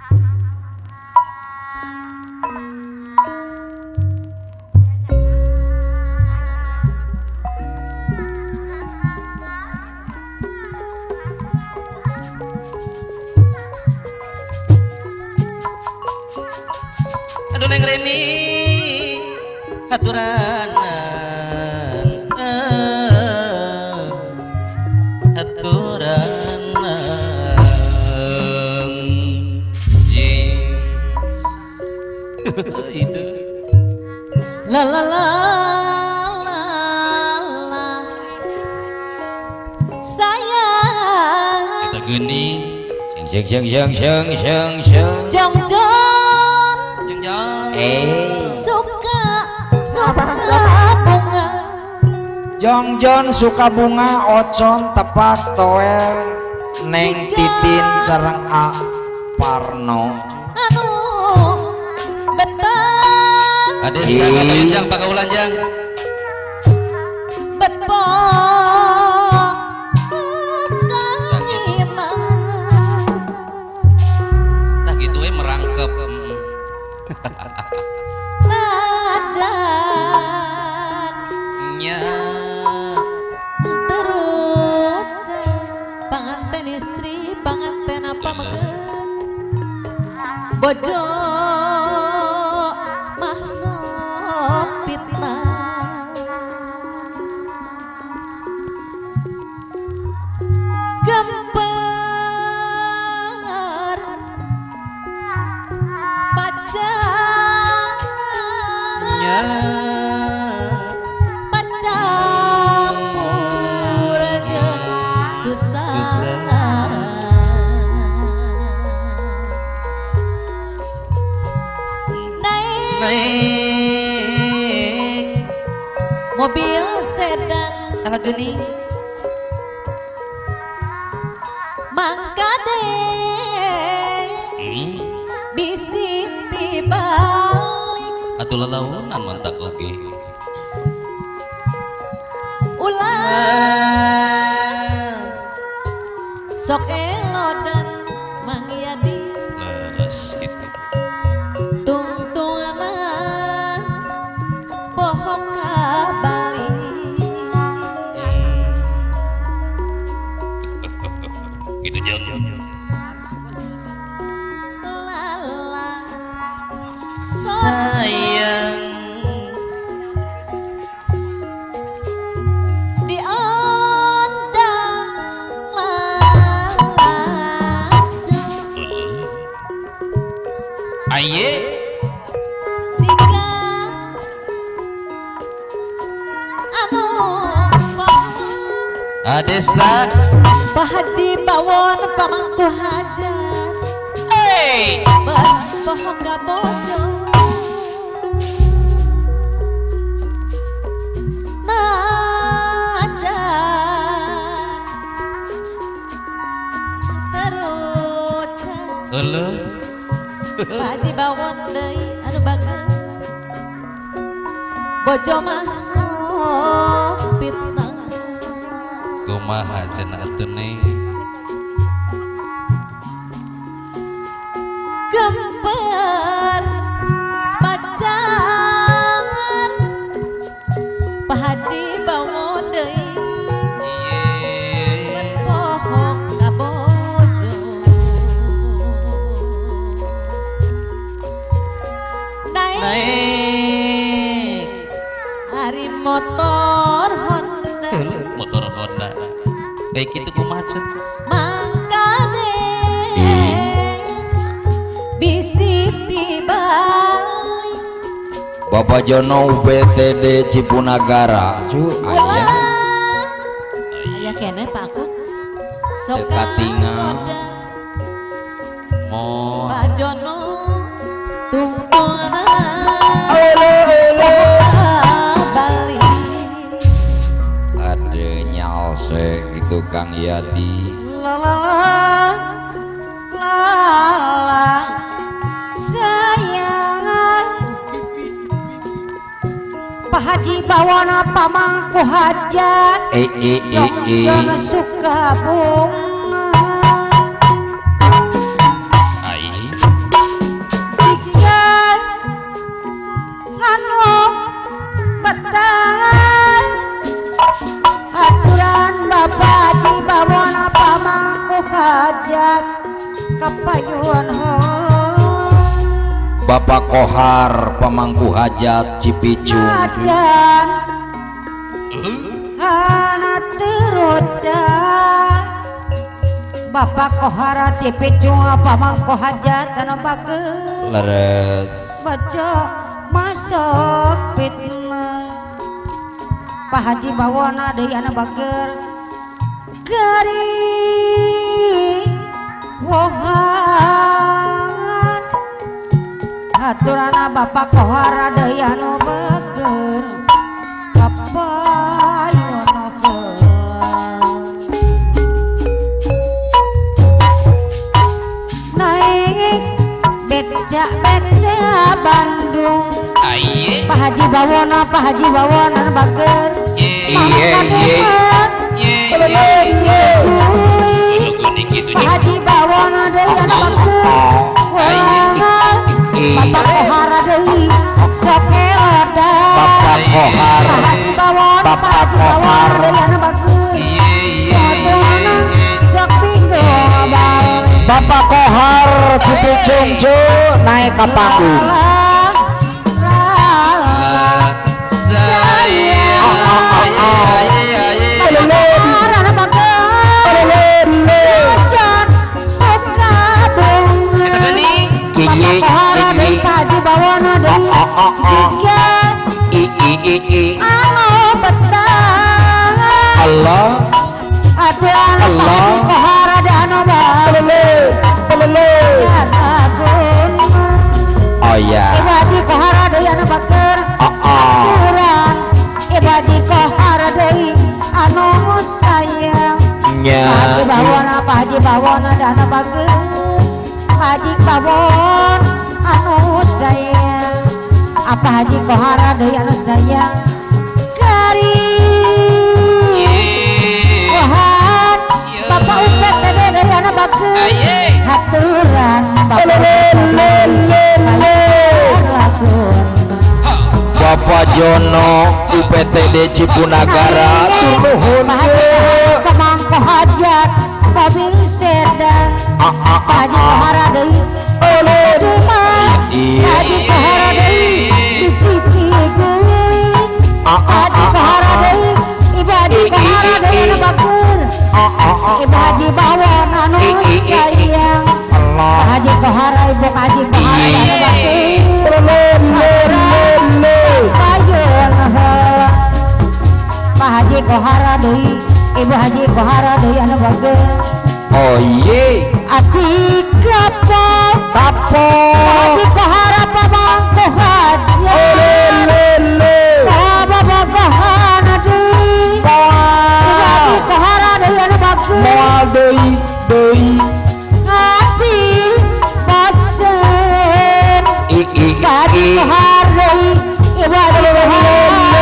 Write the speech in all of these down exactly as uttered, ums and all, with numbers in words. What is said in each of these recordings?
Aduh Neng Reni haturanan eh, haturanan jing itu la la la la la sayang kita geni seng seng seng seng seng seng jong jong jeng jeng Eh suka suka bunga Jongjon suka bunga ocon tepak toel Neng Titin sareng A Parno anu betah Ades Ih. tangan panjang pagaulan jang betpo nah gitu eh merangkep mm. najan nya terus panganten istri panganten apa megen bojo masuk fitnah gempar nya pacar pacampur jeung susah, Susah. naik naik mobil sedan anak geni mangka deh hmm. bisi tibalik atuh lalaunan mantak oge ulah sok elodan mangyadi leres gitu tungtungana pohon kabali gitu jeng lala sayang diondang lalajo aye sika anu Adesta Pak Haji Bawon pamangku hajat hey berbohong gak bojo najan terus Halo Pak Haji Bawon deui anu bagus bojo masuk fitnah kumaha cenah atuh Neng gempar pacar Pak Haji Bawon deui iye pohon kabojo naik naik hari motor Honda motor Honda kayak gitu kumaha cenah mangka deh bisi tibalik Bapak Jono U B T D Cipunagara cu aya ulah aya kene Pak Kun sok Dekatingan. kagoda. mau Pak Jono tungtungana balik ada nyalse gitu Kang Yadi la la la la sayang Pak Haji Bawon pamangku hajat eh eh eh eh Jongjon suka bunga ai kapayun Bapak Kohar pemangku hajat Cipicu ajan hana teroca Bapak Kohara Cipicu pamangku hajat dan bageus leres baca masuk fitnah Pak Haji Bawona deui anu bager gari wohan aturana Bapak Kohara deui anu bager kapayuna naik beca-beca Bandung Pak Haji Bawona Pak Haji Bawona anu bager iya iya Pak Haji Bawona deui anu bager Bapak Kohara deui sok eoda Bapak Kohar Pak Haji Bawona Pak Haji Bawona deui anu bager sok pinggul Bapak Kohar Cipicung cu naik ke panggung Allah Allah oh ya Ibu Haji Kohara deui anu bager aturan Ibu Haji Kohara deui anu sayang nya Pak Haji Bawona Pak Haji Bawona da anu bager Pak Haji Bawon anu sayang apa Haji Kohara deui anu sayang gari Kohan Bapak Upet deui deui anu bager haturan Bapak Jono U P T D Cipunagara turnuhun pemangku hajat mobil sedan Pak Haji Kohara deui Haji Kohara deui disiki geuing Haji Kohara deui Ibu Haji Kohara deui anu bager Ibu Haji Bawon anu sayang Pak Haji Kohara Ibu Haji Kohara anu bager Pak Haji Kohara deui Ibu Haji Kohara deui anu bager oh ye ati kapo tapo Haji Kohara pamangku hajat babagahana deui Ibu Haji Kohara deui anu bager moal deui deui ati basen i i Pak Haji Kohara deui Ibu Haji Kohara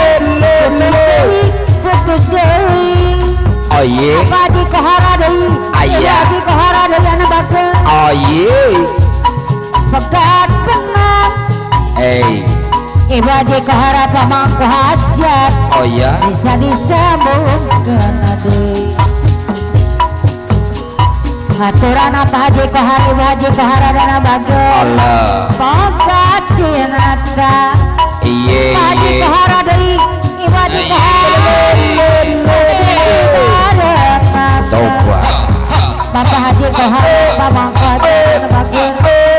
putus deui oh ye Pak Haji Kohara deui Ibu Haji Kohara deui anu bager oh ye pegat benang eh Ibu Haji Kohara pamangku hajat oh ya bisa disambungkeun deui haturana Pak Haji Kohara Ibu Haji Kohara dana bager Allah pegat cinata iye Pak Haji iye Kohara deui Ibu Haji Kohara toba Bapak Haji Kohara pamangku hajat dana bager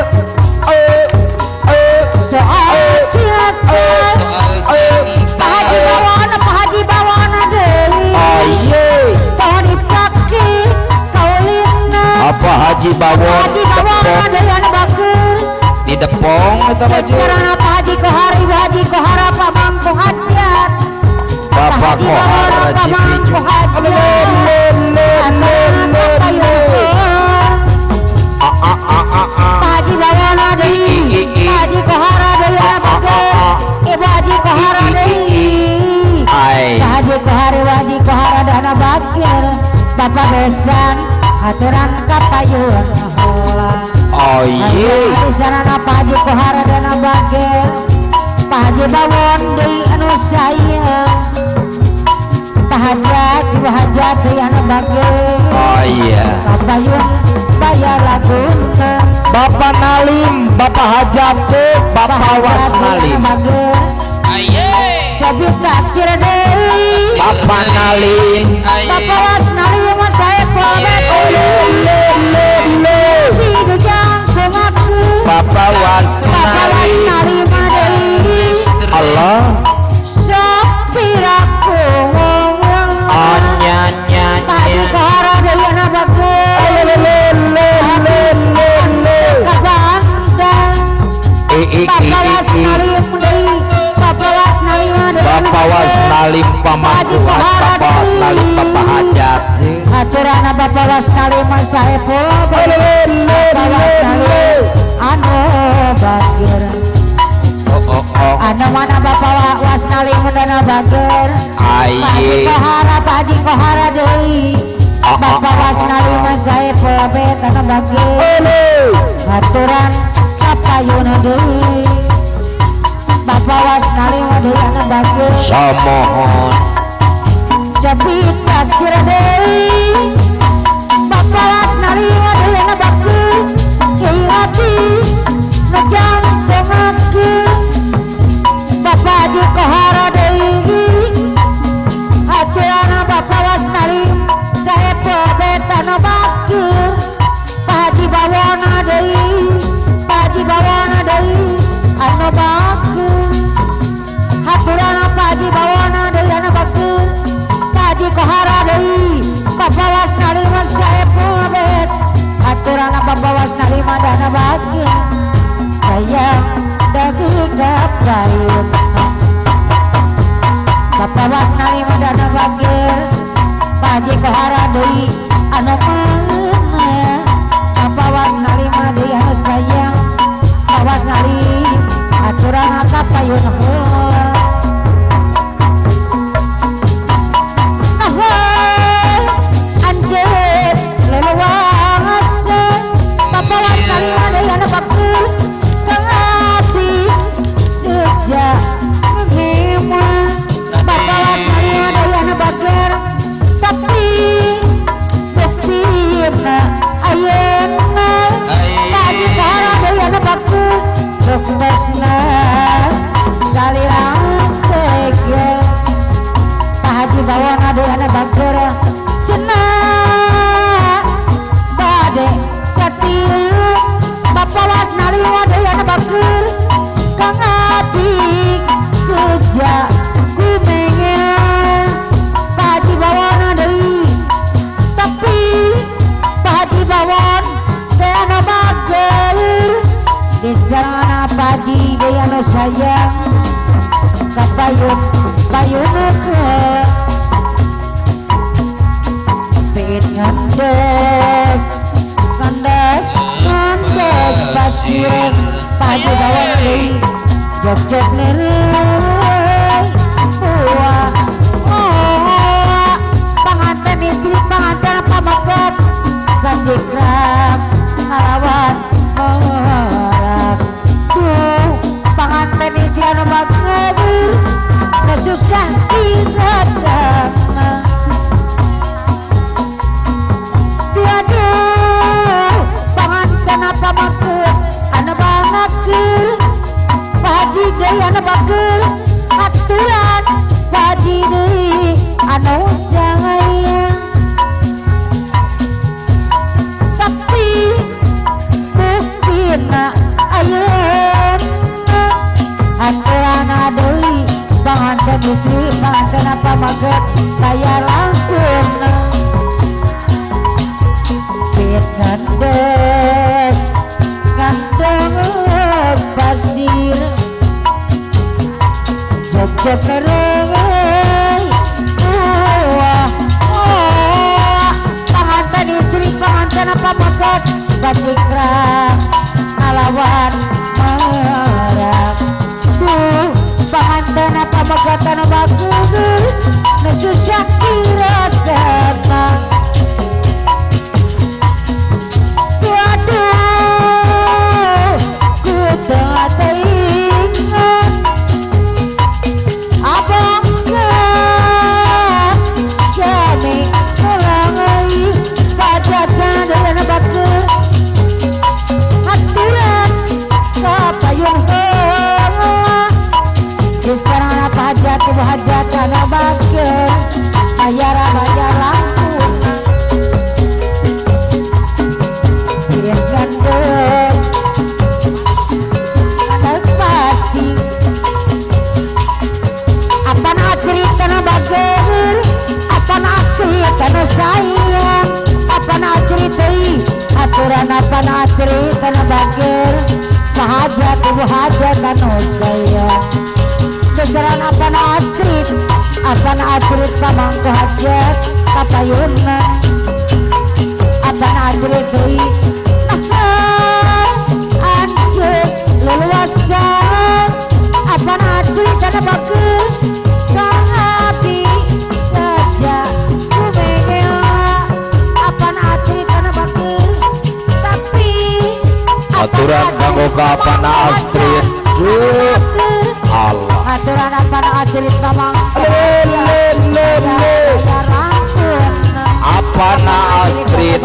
soal cinta Pak Haji Bawona Pak Haji Bawona deui oh ye tong dipake kaulina apa Haji Bawon Haji Bawona deui anu bager di depong eta baju sarana Pak Haji Kohara Ibu Haji Kohara pamangku hajat Bapak Haji Kohar Bawona pamangku Cipicu hajat Pak Haji Bawona deui Pak Haji Kohara deui anu bager Ibu Haji Kohara deui ai Pak Haji Kohara Ibu Haji Kohara dana bager Bapak besan aturan kapayun heula oh ye sarana Pak Haji Kohara dana bager Pak Haji Bawon deui anu sayang Pak hajat ibu hajat yang bagi oh iya kapayun bayar laguna Bapak Nalim Bapak Hajat cek Bapak Was Nalim jadi taksir deh Bapak Nalim Bapak Was Nalim saya pamit hidujang kumaku Bapak Was Bapak Was Nalim Nalim adei Allah sok piraku ngomong anya nya pagi nya kohara deui ana bagus kabandang i i i Bapak Was i Nalim deui Bapak Was Nalim deui Bapak Was Nalim pamangkuhan Bapak Was Nalim Bapak Hajat aturana Bapak Was Nalim saepul Bapak Was Nalim anu bagir oh oh oh anu mana Bapak Was Nalim dana bagir Paji aye kohara Paji kohara deui Bapak Was Nalim saepul bet anu bagir aturan kapayun deui Bapak Was Nalim deui anu bagir samohon Jabit taksir deui Bapak Was Nalim deui anu bagir Kiai Hati nujang tengahkeun Bapak Haji Kohara deui aturana Bapak Was Nalim saepul bet anu bagir Pak Haji Bawana deui Pak Haji Bawana deui anu bagir aturana Pak Haji Bawana deui anu bagir Haji Kohara deui Bapak Was Nalim saepul bet aturana Bapak Was Nalim dana bagir sayang dagi kapayun Bapak Was Nalim dana bagir Pak Haji Kohara deui anu meuneu Bapak Was Nalim deui anu sayang Bapak Was Nalim aturana kapayun heula Bapak Was Nalim deui anu bagir kang abdi sejak menghemat Bapak Was Nalim deui anu bagir tapi buktina ayeuna Haji Kohara deui anu bagir ruknesna salirang tege Pak Haji Bawana deui anu bagir cenah bade satir Bapak Was Nalim deui anu bagir kang abdi sejak kumengel Pak Haji Bawana deui tapi Pak Haji Bawan teh anu bagir disana Pak Haji deui anu sayang kapayun payunekeun pit ngandeg ngandeg ngandeg pasir Pak Haji Bawana deui jog-jog neureuy buah oh panganten istri panganten pamaket gajikrak ngalawan ngorap duh panganten istri anu bagir kesusah dirasana aduh panganten apa maker anu bangakir Pak Haji deui anu bagir mangko hajat kapayunan apa najri deui anjut leluasan apa najri kana bageul kang abdi saja kumengela apa najri kana bageul tapi aturan kanggo kapana Astrid Allah aturan apa Astrid mamang apa na Astrid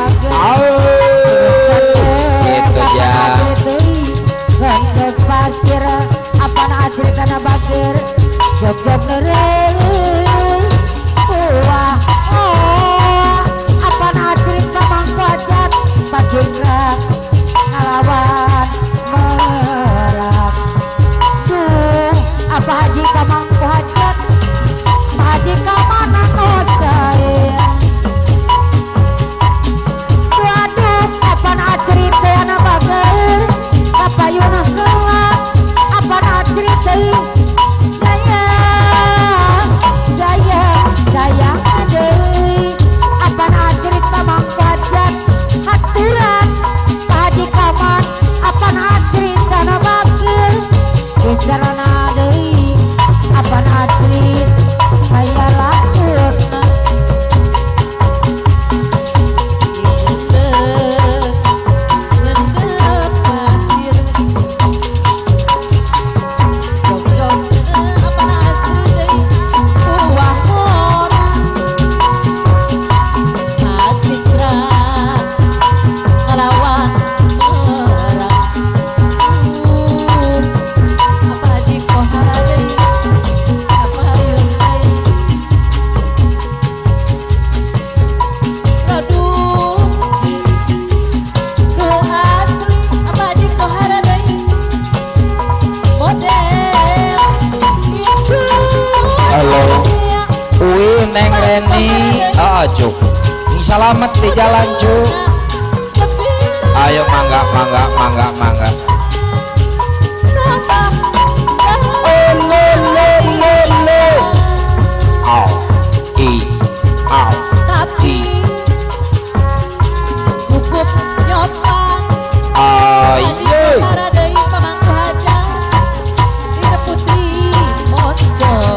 gitu ya gandeng pasir apa na Astrid kana bager jog-jog neureuy wah oh apa na Astrid mamang pajat pajengrak ngalawan merak duh apa haji kamang hajat haji kamana oh sayang waduh apa na cerita anak bager kapayuna kelak apa na cerita sayang sayang sayang deui apa na cerita mang hajat haturan haji kaman apa na cerita na bager kisarana deui apa na cerita aya lamun Neng Reni ajo selamat di jalan cu ayo mangga mangga mangga mangga au i au tapi cukup nyopang ayo para deui pamangku hajat dina putri moncor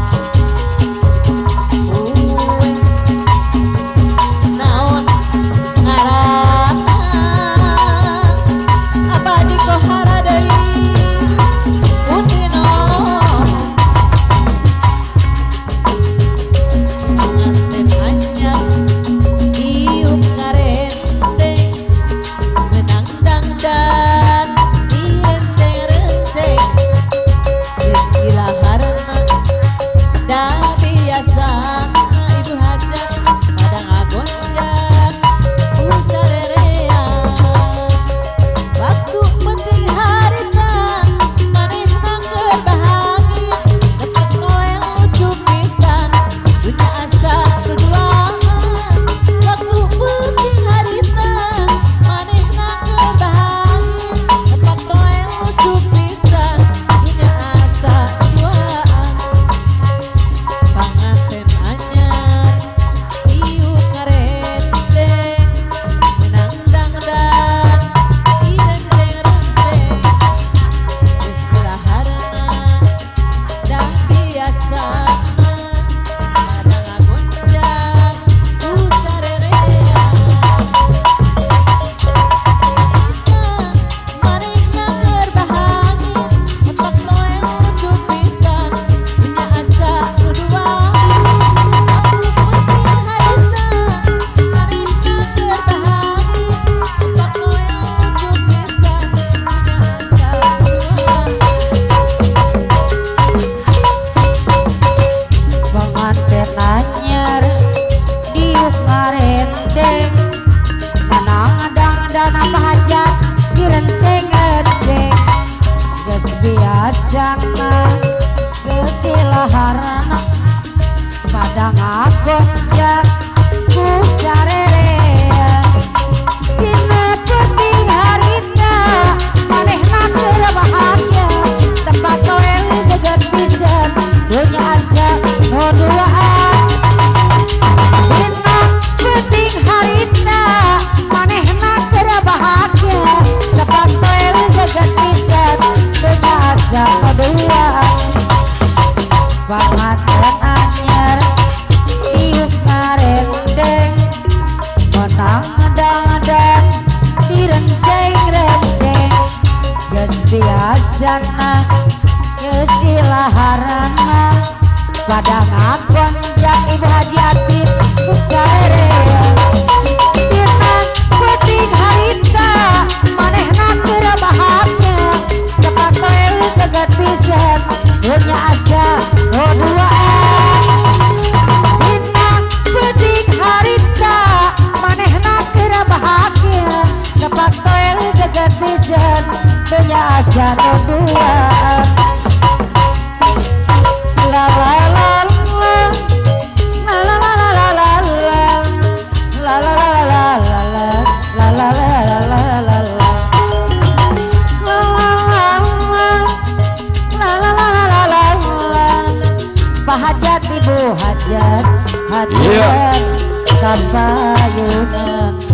biasana ketilaharana pada ngagonjak ku sarerea dina penting harita manehna keur bahagia tempat toel deget pisan dunya asa no duaan sana istilah harana pada ngakon jak ibu Haji Atik kusarea dina penting harita manehna keur bahagia cepat koe geget pisan punya asa roduaan dina penting harita manehna keur bahagia cepat koe geget pisan punya asa roduaan la la la la la la la la la la la la la la la la Pak Hajat Ibu Hajat hadiran kapayunan